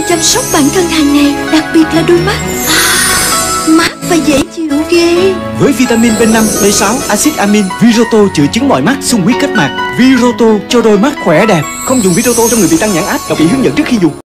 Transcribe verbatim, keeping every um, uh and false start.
chăm sóc bản thân hàng ngày, đặc biệt là đôi mắt. Mát và dễ chịu ghê. Với vitamin B năm, B sáu, axit amin, Viroto chữa chứng mỏi mắt, sung huyết kết mạc. Viroto cho đôi mắt khỏe đẹp. Không dùng Viroto cho người bị tăng nhãn áp, đọc kỹ hướng dẫn trước khi dùng.